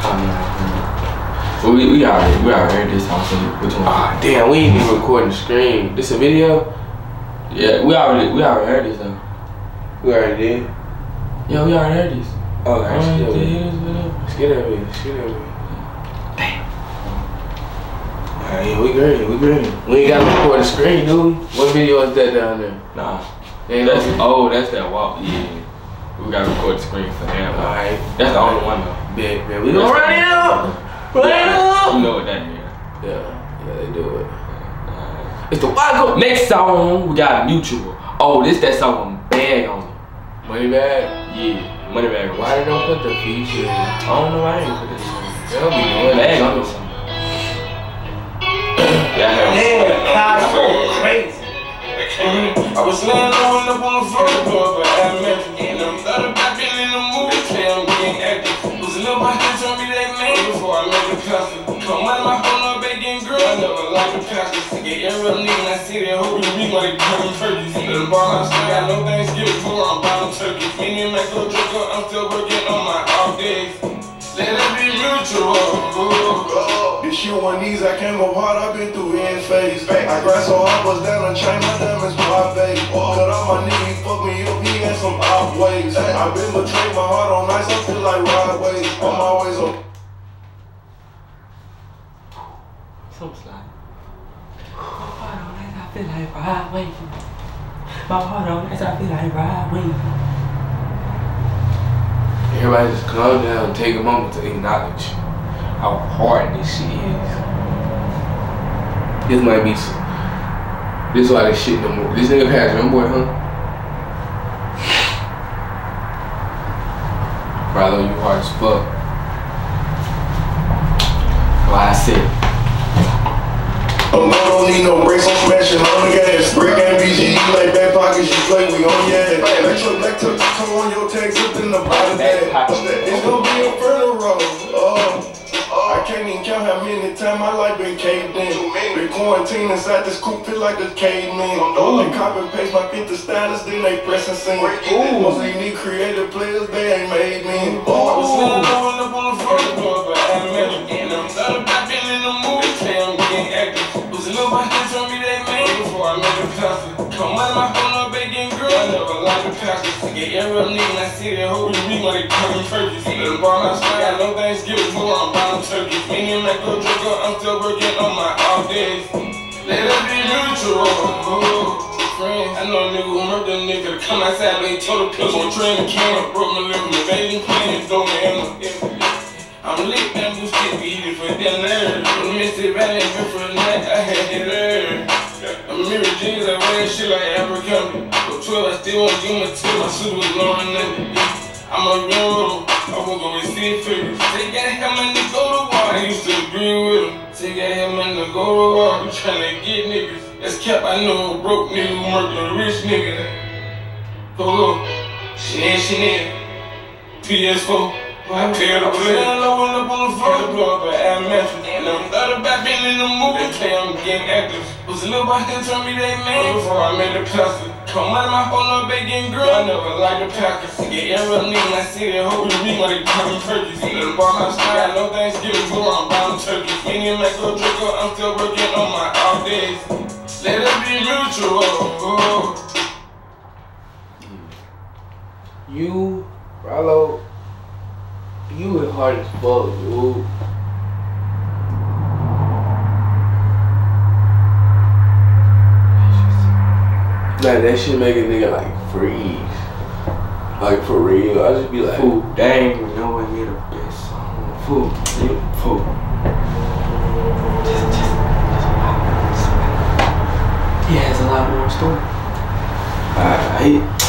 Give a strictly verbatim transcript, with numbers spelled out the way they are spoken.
Well, we, we already, we already heard this song, so which one? Ah, damn, we ain't even recording the screen. This a video? Yeah, we already, we already heard this though. We already did? Yeah, we already heard this. Oh, I let's did get this video. Let's get that video, let's get that video. Damn. Alright, yeah, we green, we green. We ain't gotta record the screen, do we? What video is that down there? Nah. Ain't That's, no oh, that's that walk, yeah. We gotta record the screen for him. Alright. That's the only one though. Bet, bet. We gonna run it up! Run it up! You know what that means. Yeah, yeah, they do it. Uh, It's the Wago. Next song, we got Mutual. Oh, this that song with Bag on it. Money bag? Yeah, Money Bag. Why they don't put the feature? I don't know why they ain't put this song. They don't be doing Bag that. on this song. Yeah, I heard Yeah, that's so crazy. I was laying on up on the front door, but I met you. And I'm thought about being in the movie, say I'm getting active. Was a little behind told me they made before I met the pastor. Come out of my phone up begging girl, I never liked the pastor. Get every real nigga, I see that hope you be like they coming turkeys. Let the bar house, I got no Thanksgiving for I'm buying turkeys. Me and Michael Draco, I'm still working on my off days. Let it be mutual. This shit on these, I can't go hard, I've been through every phase. I grind so hard, bust down and chain my diamonds my face. Cut off my knee, fuck me up, he had some off ways. I've been betrayed, my heart on ice, I feel like ride waves. I'm always on. Some slide. My heart on ice, I feel like ride wave. My heart on ice, I feel like ride wave. Everybody just calm down and take a moment to acknowledge how hard this shit is. This might be some, this is why this shit no more. This nigga passed, remember, huh? Brother, you hard as fuck. Like I said. I don't need no brakes, I'm smashing on the gas. Brick and B G E like back pockets, you play, we on yeah. Let your black tuck toe on your tags up in the bottom bag. It's gonna be a further road. Oh, I can't even count how many times my life been caved in. Been quarantined inside this coop, feel like a caveman. They copy and paste my fit the stylist, then they press and sing. Most of these new creative players, they ain't made me. I was laying on up on the front door, but I met you. And I'm thought about being in the movie, say I'm getting active. Was a little behind told me they made before I met the pastor. Come out of my phone up begging girl, I never liked the pastor. Get every real nigga, I see that hope you be like they coming turkeys. Let the bar house, I got no Thanksgiving for I'm buying turkeys. Me and Michael Draco, I'm still working on my off days. Let it be mutual. Friends, I know a nigga who murdered a nigga to come outside, but he told the pills on train and camera. Broke my liver, my baby playing, don't hammer. I'm lit, man, who's still eating for dinner. Missy Valley, been for a night, I had it there. I'm mirror jeans, I wear shit like Abercrombie. But twelve, I still won't give my tip, my suit was long enough. I'm a young, I won't go and see it figures. Say, gotta have my nigga go to war, I used to agree with him. Say, gotta have my nigga go to war, I'm tryna get niggas. That's cap, I know a broke nigga, murder a rich nigga. Go, Chanel, Chanel, P S four. I pay the play. I low up on the front door, but I met you. And I'm thought about being in the movie, say I'm getting active. Was a little behind told me they made before I met the pastor. Come out of my phone up begging girl, I never liked the Packers. Get every nigga, I see that hope you be like they coming turkeys. Let the bar house, I got no Thanksgiving for I'm buying turkeys. Me and Michael Draco, I'm still working on my off days. Let it be mutual. You, Rollo, you is hard as fuck, dude. Like, that shit make a nigga like freeze. Like, for real. I just be like, Fool, dang, nowhere near the best song. Fool, yeah, fool. Just, just, just, he has a lot more story. I hate